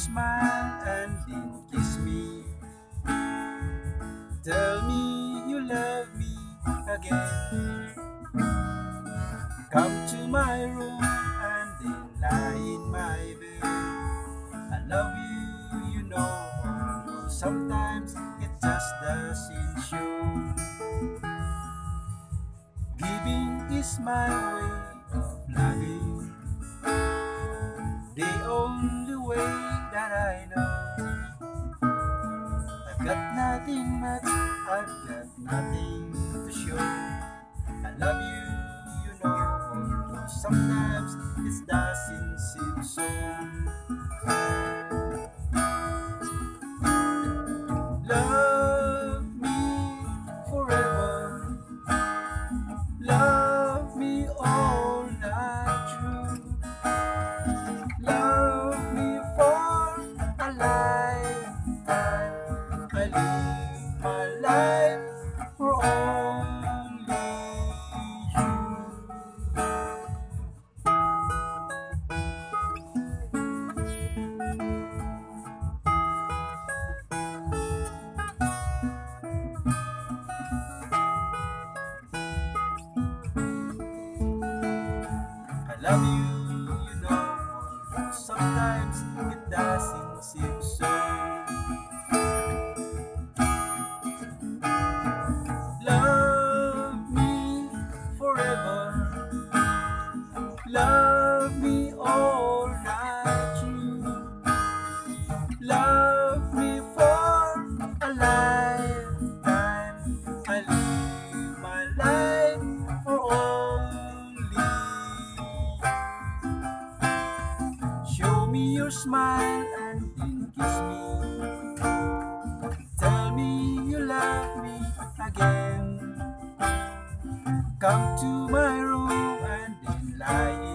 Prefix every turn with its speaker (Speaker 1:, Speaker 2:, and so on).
Speaker 1: smile and then kiss me. Tell me you love me again. Come to my room and then lie in my bed. I love you, you know, although sometimes it just doesn't show. Giving is my way of loving, the only way that I know. I've got nothing much, I've got nothing to show. I love you, you know, although sometimes it doesn't seem so. Love me forever, love me all night through, love me for a lifetime. I live my life for only I love you, you know, although sometimes it doesn't seem so. Love me forever, love me all night through, love me for a lifetime. I live my life for only. Show me your smile and then kiss me. Tell me you love me again. Come to my room and then lie